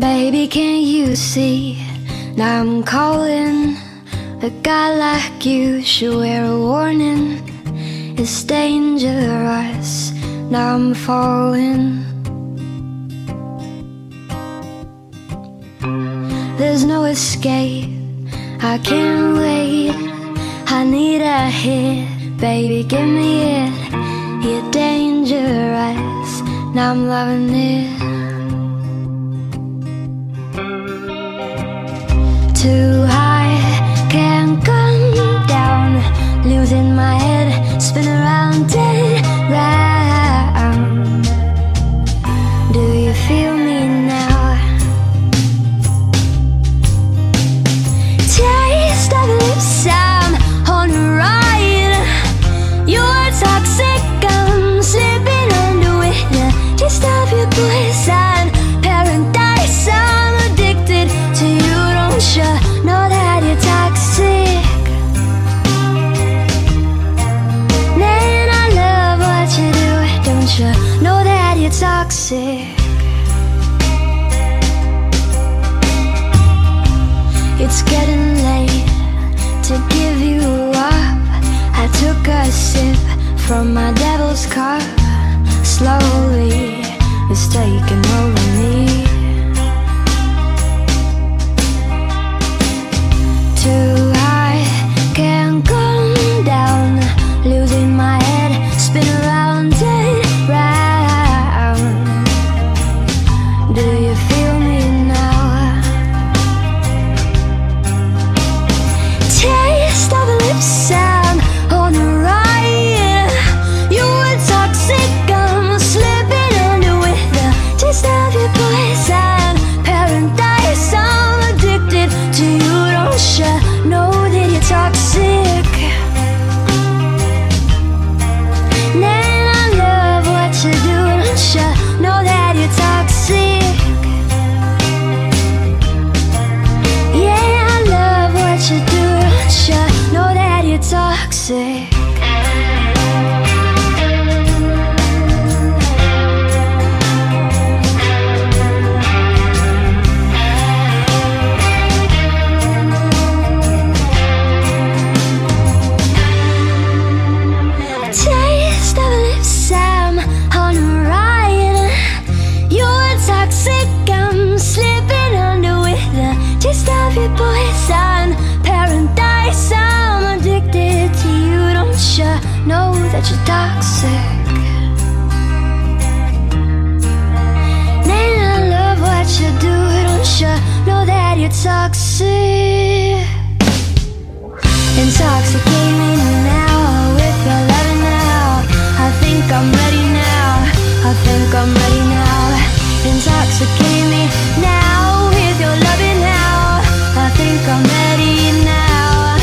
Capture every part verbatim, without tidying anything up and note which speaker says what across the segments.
Speaker 1: Baby, can't you see? Now I'm calling. A guy like you should wear a warning. It's dangerous. Now I'm falling. There's no escape. I can't wait. I need a hit. Baby, give me it. You're dangerous. Now I'm loving it. Too high, can't come down. Losing my head, spin around and round. Do you feel me now? Taste of lips, I'm on a ride. You're toxic, I'm slipping under with the taste of your poison. Paradise, I'm addicted to you. Don't you know that you're toxic? Man, I love what you do. Don't you know that you're toxic? It's getting late to give you up. I took a sip from my devil's cup. Slowly, it's taking over me. Too high, can't come down. Losing my head, spin around and round. Do you feel me now? Taste of lips, I'm on a ride. You were toxic, I'm slipping under with the taste of your poison. Paradise, I'm addicted to you. Don't you know that you're toxic? Man, I love what you do. Don't you know that you're toxic? Yeah, I love what you do. Don't you know that you're toxic? Poison, paradise, I'm addicted to you. Don't you know that you're toxic? Man, I love what you do. Don't you know that you're toxic? Intoxicate me now with your loving now. I think I'm ready now. I think I'm ready now. Intoxicate me now with your loving now. I think I'm ready now.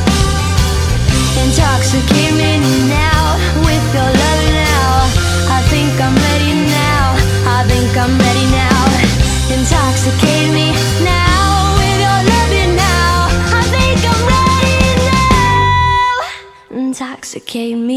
Speaker 1: Intoxicate me now with your love now. I think I'm ready now. I think I'm ready now. Intoxicate me now with your love now. I think I'm ready now. Intoxicate me.